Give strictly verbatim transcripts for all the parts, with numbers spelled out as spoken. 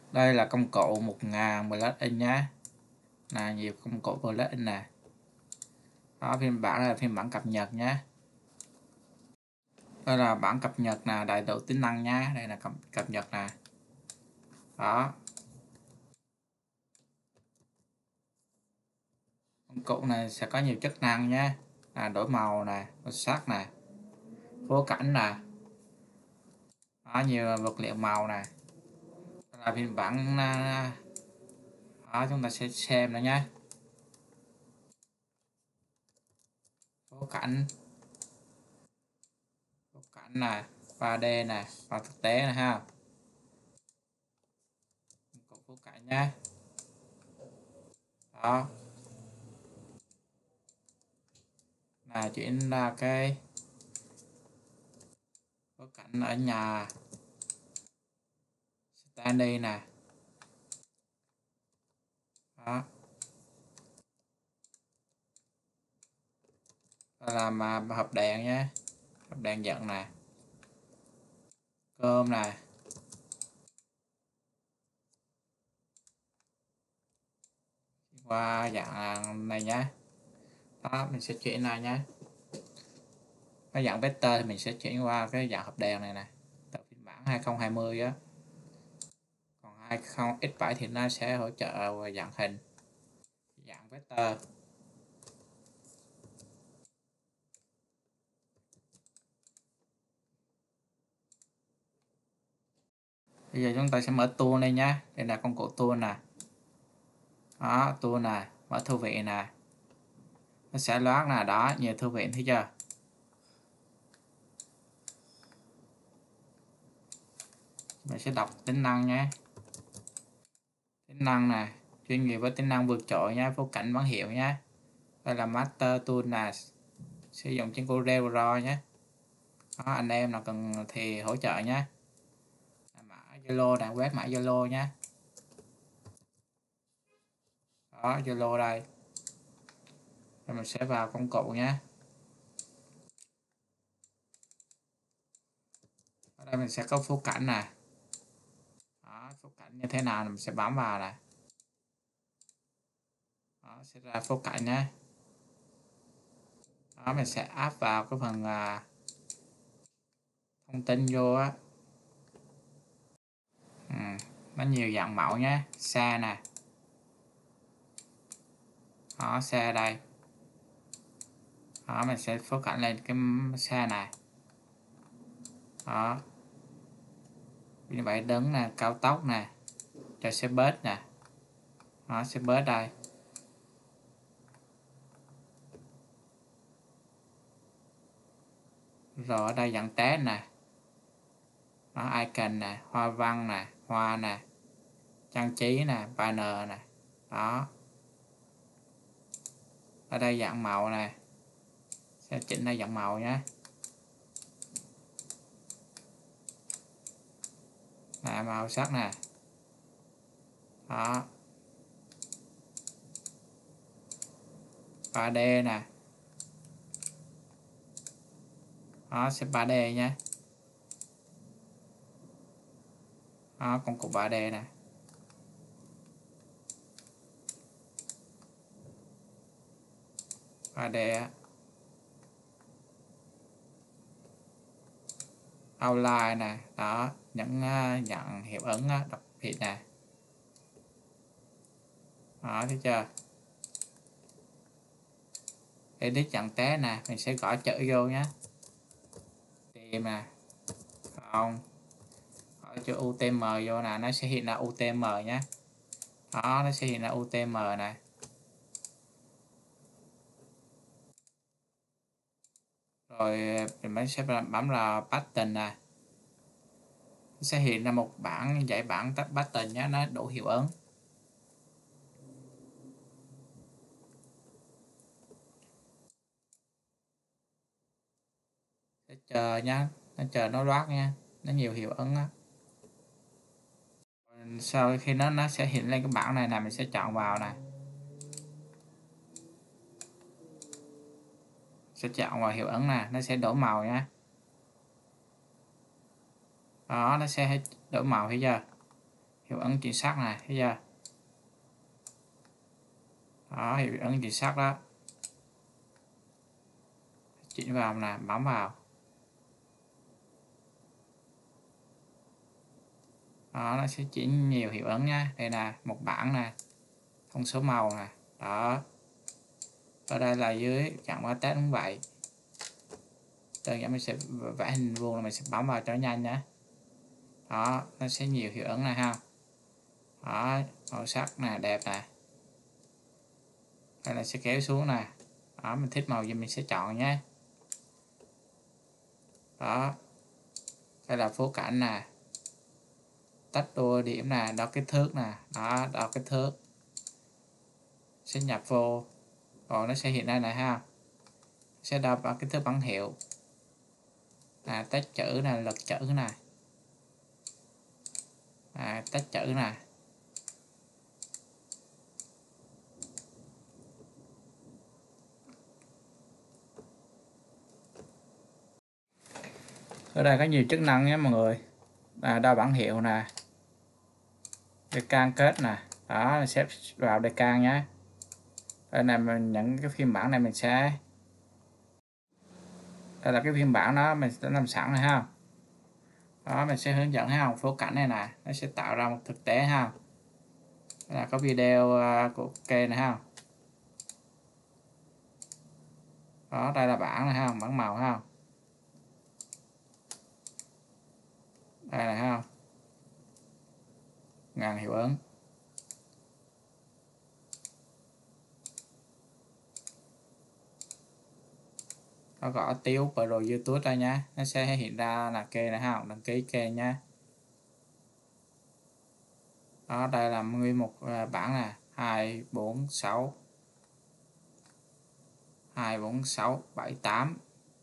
Đây là công cụ một nghìn plugin nhé, là nhiều công cụ plugin nè. Đó, phiên bản là phiên bản cập nhật nhé. Đây là bản cập nhật là đầy đủ tính năng nhé. Đây là cập, cập nhật nè. Đó, công cụ này sẽ có nhiều chức năng nhé, là đổi màu nè, màu sắc nè, phối cảnh nè. Đó, nhiều vật liệu màu nè. Đây là phiên bản. Đó, chúng ta sẽ xem nữa nhé. Phối cảnh, phối cảnh nè, ba D nè, và thực tế nè ha. Công cụ phối cảnh nhé. Đó, là chuyển ra cái phối cảnh ở nhà Stanley nè. Đó, làm mà hộp đèn nhé, hộp đèn giận nè, cơm nè. Qua dạng này nhé. Đó, mình sẽ chuyển này nhé. Cái dạng vector thì mình sẽ chuyển qua cái dạng hộp đèn này nè, từ phiên bản hai không hai không á. Còn hai không x bảy thì nó sẽ hỗ trợ dạng hình, dạng vector. Bây giờ chúng ta sẽ mở tool đây nhé. Đây là công cụ tool nè. Đó, tool nè, mở thư viện nè. Nó sẽ loát nè, đó, nhiều thư viện thấy chưa? Mình sẽ đọc tính năng nhé. Tính năng nè, chuyên nghiệp với tính năng vượt trội nhé, phối cảnh bản hiệu nhé. Đây là Master Tool nè, sử dụng trên Corel Draw nhé. Đó, anh em nào cần thì hỗ trợ nhé. Mã Zalo nè, quét mã Zalo nhé. Đó, Zalo đây. Rồi mình sẽ vào công cụ nhé. Ở đây mình sẽ có phối cảnh nè. Đó, phối cảnh như thế nào mình sẽ bấm vào nè. Đó, sẽ ra phối cảnh nhé. Đó, mình sẽ áp vào cái phần à, thông tin vô á. Ừ, nó nhiều dạng mẫu nhé. Xe nè. Đó, xe đây. Đó, mình sẽ phối cảnh lên cái xe này. Đó, như vậy đứng nè, cao tốc nè, cho xe bus nè. Đó, xe bus đây. Rồi ở đây dạng test nè. Đó, icon nè, hoa văn nè, hoa nè, trang trí nè, banner nè. Đó, ở đây dạng màu nè, sẽ chỉnh đây dạng màu nhé. Nè, màu sắc nè. Đó, ba D nè. Đó, sẽ ba D nhé. Đó, công cụ ba D nè. ba D á. Outline nè. Đó, những uh, dạng hiệu ứng uh, đặc biệt nè. Đó, thấy chưa? Edit dạng té nè, mình sẽ gõ chữ vô nhé. Tìm nè. Không. Gõ chữ u tê em vô nè, nó sẽ hiện ra u tê em nhé. Đó, nó sẽ hiện ra u tê em nè. Rồi mình sẽ bấm là button nè. Nó sẽ hiện ra một bảng dãy bảng tắt button nhé, nó đủ hiệu ứng. Để chờ nhá, nó chờ nó loát nha, nó nhiều hiệu ứng á. Sau khi nó nó sẽ hiện lên cái bảng này nè, mình sẽ chọn vào nè. Sẽ chọn vào hiệu ứng nè, nó sẽ đổi màu nhé. Đó, nó sẽ đổi màu thấy chưa? hiệu ấn chính xác này, thấy chưa? Đó, hiệu ấn chính xác đó. Chỉnh vào nè, bấm vào. Đó, nó sẽ chỉnh nhiều hiệu ấn nha. Đây là một bảng nè, thông số màu nè. Đó, ở đây là dưới chặn qua test cũng vậy. Đơn giản mình sẽ vẽ hình vuông là mình sẽ bấm vào cho nhanh nhé. Đó, nó sẽ nhiều hiệu ấn này ha. Đó, màu sắc nè, đẹp nè. Đây là sẽ kéo xuống nè. Đó, mình thích màu gì mình sẽ chọn nhé. Đó, đây là phối cảnh nè, tách đua điểm nè, đo kích thước nè. Đó, đo kích thước sẽ nhập vô, còn nó sẽ hiện ra này ha, sẽ đo bằng kích thước bản hiệu à, tách chữ nè, lật chữ nè, à, tách chữ nè. Ở đây có nhiều chức năng nhé mọi người, à, đo bản hiệu nè, decant kết nè. Đó, xếp vào decant nhé. Đây là mình những cái phiên bản này mình sẽ, đây là cái phiên bản đó mình đã làm sẵn này ha. Đó, mình sẽ hướng dẫn ha, phối cảnh này nè, nó sẽ tạo ra một thực tế ha. Đây là có video của kênh này ha. Đó, đây là bảng này ha, bảng màu ha. Đây là ha, ngàn hiệu ứng. Nó gõ tiêu Pro YouTube đây nhá, nó sẽ hiện ra là kênh này ha, đăng ký kênh nhá. Đó, đây là nguyên một bảng nè, hai bốn sáu hai bốn sáu bảy tám.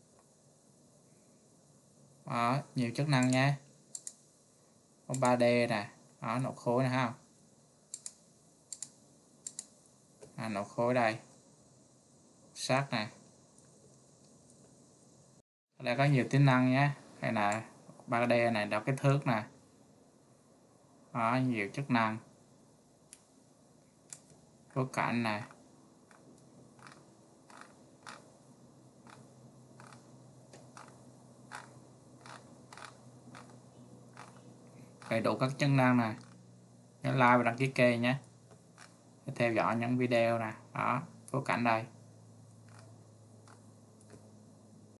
Đó, nhiều chức năng nha. Có ba D nè, đó, nốt khối nè ha. À, nốt khối đây, sát nè. Ở đây có nhiều tính năng nhé. Đây là ba D này, đo kích thước nè. Đó, nhiều chức năng. Phối cảnh nè. Đầy đủ các chức năng nè. Nhớ like và đăng ký kênh nhé, theo dõi những video nè. Đó, phối cảnh đây.